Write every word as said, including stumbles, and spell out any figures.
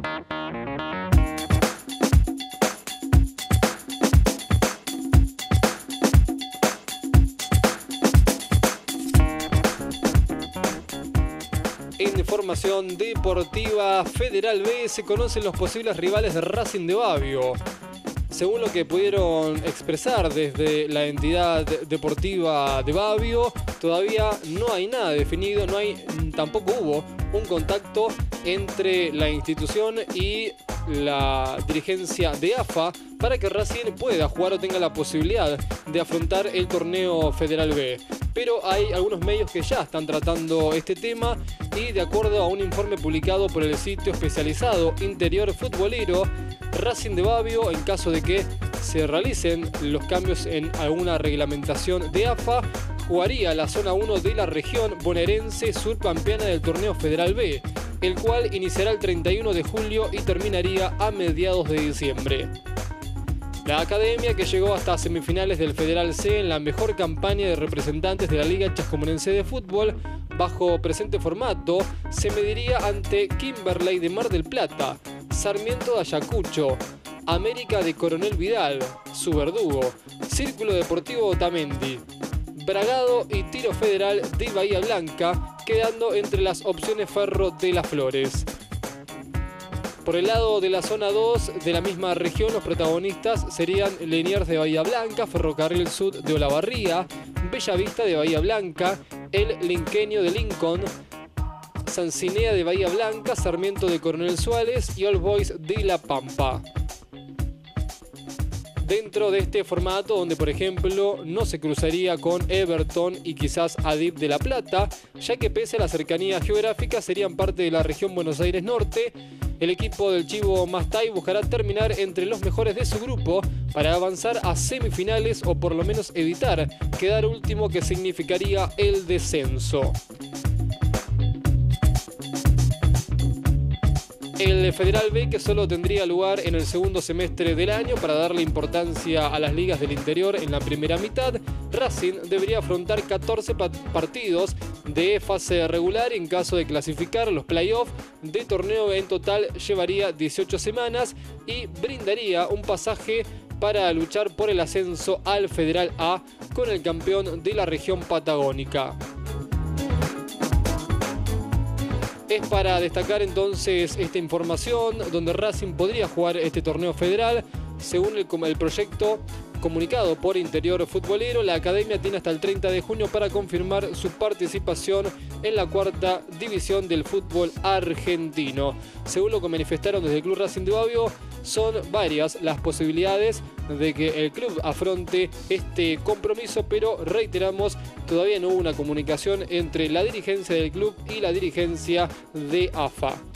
En información deportiva, Federal B se conocen los posibles rivales de Racing de Babio. Según lo que pudieron expresar desde la entidad deportiva de Babio, todavía no hay nada definido, no hay, tampoco hubo un contacto entre la institución y la dirigencia de A F A para que Racing pueda jugar o tenga la posibilidad de afrontar el torneo Federal B. Pero hay algunos medios que ya están tratando este tema y de acuerdo a un informe publicado por el sitio especializado Interior Futbolero, Racing de Babio, en caso de que se realicen los cambios en alguna reglamentación de A F A, jugaría la zona uno de la región bonaerense surpampeana del torneo Federal B, el cual iniciará el treinta y uno de julio y terminaría a mediados de diciembre. La academia, que llegó hasta semifinales del Federal C en la mejor campaña de representantes de la Liga Chascomonense de Fútbol, bajo presente formato, se mediría ante Kimberley de Mar del Plata, Sarmiento de Ayacucho, América de Coronel Vidal, su verdugo, Círculo Deportivo Otamendi, Bragado y Tiro Federal de Bahía Blanca, quedando entre las opciones Ferro de las Flores. Por el lado de la zona dos de la misma región, los protagonistas serían Liniers de Bahía Blanca, Ferrocarril Sud de Olavarría, Bellavista de Bahía Blanca, el Linqueño de Lincoln, Sancinea de Bahía Blanca, Sarmiento de Coronel Suárez y All Boys de La Pampa. Dentro de este formato, donde por ejemplo no se cruzaría con Everton y quizás Adif de La Plata, ya que pese a la cercanía geográfica serían parte de la región Buenos Aires Norte, el equipo del Chivo Mastay buscará terminar entre los mejores de su grupo para avanzar a semifinales o por lo menos evitar quedar último, que significaría el descenso. El Federal B, que solo tendría lugar en el segundo semestre del año para darle importancia a las ligas del interior en la primera mitad, Racing debería afrontar catorce partidos de fase regular en caso de clasificar los playoffs de torneo. En total llevaría dieciocho semanas y brindaría un pasaje para luchar por el ascenso al Federal A con el campeón de la región patagónica. Es para destacar entonces esta información donde Racing podría jugar este torneo federal. Según el, el proyecto comunicado por Interior Futbolero, la academia tiene hasta el treinta de junio para confirmar su participación en la cuarta división del fútbol argentino. Según lo que manifestaron desde el Club Racing de Babio, son varias las posibilidades de que el club afronte este compromiso, pero reiteramos, todavía no hubo una comunicación entre la dirigencia del club y la dirigencia de A F A.